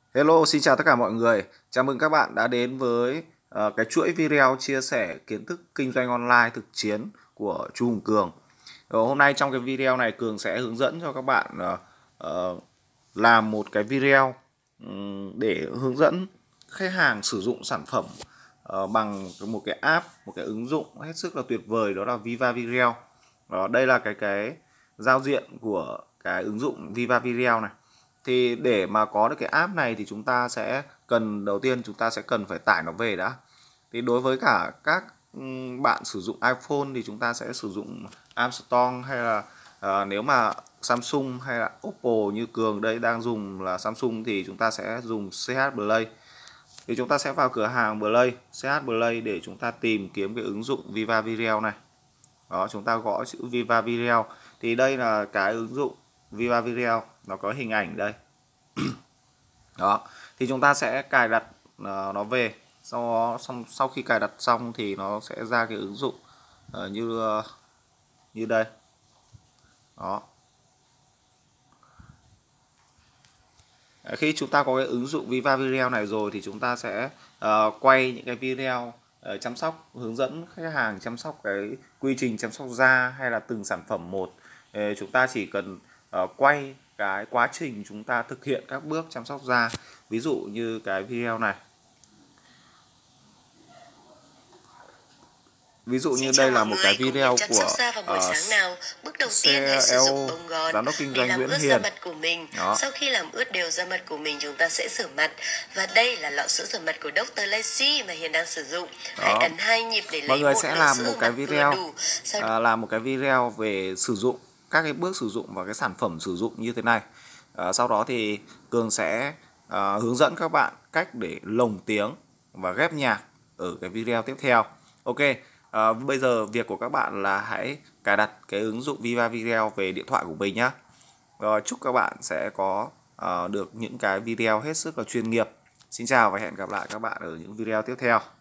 Hello, xin chào tất cả mọi người. Chào mừng các bạn đã đến với cái chuỗi video chia sẻ kiến thức kinh doanh online thực chiến của Chu Hùng Cường. Hôm nay trong cái video này Cường sẽ hướng dẫn cho các bạn làm một cái video để hướng dẫn khách hàng sử dụng sản phẩm bằng một cái app, một cái ứng dụng hết sức là tuyệt vời, đó là Viva Video. Đây là cái giao diện của cái ứng dụng Viva Video này. Thì để mà có được cái app này thì chúng ta sẽ đầu tiên chúng ta sẽ cần phải tải nó về đã. Thì đối với cả các bạn sử dụng iPhone thì chúng ta sẽ sử dụng App Store, hay là nếu mà Samsung hay là Oppo như Cường đây đang dùng là Samsung thì chúng ta sẽ dùng CH Play. Thì chúng ta sẽ vào cửa hàng Play, CH Play để chúng ta tìm kiếm cái ứng dụng Viva Video này. Đó, chúng ta gõ chữ Viva Video. Thì đây là cái ứng dụng Viva Video, nó có hình ảnh đây. Đó, thì chúng ta sẽ cài đặt nó về. Sau khi cài đặt xong thì nó sẽ ra cái ứng dụng như đây. Đó. Khi chúng ta có cái ứng dụng Viva Video này rồi thì chúng ta sẽ quay những cái video chăm sóc, hướng dẫn khách hàng chăm sóc cái quy trình chăm sóc da hay là từng sản phẩm một. Chúng ta chỉ cần quay cái quá trình chúng ta thực hiện các bước chăm sóc da. Ví dụ như cái video này. Ví dụ như đây là một cái video của CEO, giám đốc kinh doanh Nguyễn Hiền. Của mình. Sau khi làm ướt đều da mặt của mình, chúng ta sẽ rửa mặt. Và đây là lọ sữa rửa mặt của Dr. Lacey mà Hiền đang sử dụng. Hãy ấn 2 nhịp để lấy mọi người một sẽ lọ làm sữa một cái video làm một cái video về sử dụng các cái bước sử dụng và cái sản phẩm sử dụng như thế này. Sau đó thì Cường sẽ hướng dẫn các bạn cách để lồng tiếng và ghép nhạc ở cái video tiếp theo. Ok. Bây giờ việc của các bạn là hãy cài đặt cái ứng dụng Viva Video về điện thoại của mình nhé. Chúc các bạn sẽ có được những cái video hết sức là chuyên nghiệp. Xin chào và hẹn gặp lại các bạn ở những video tiếp theo.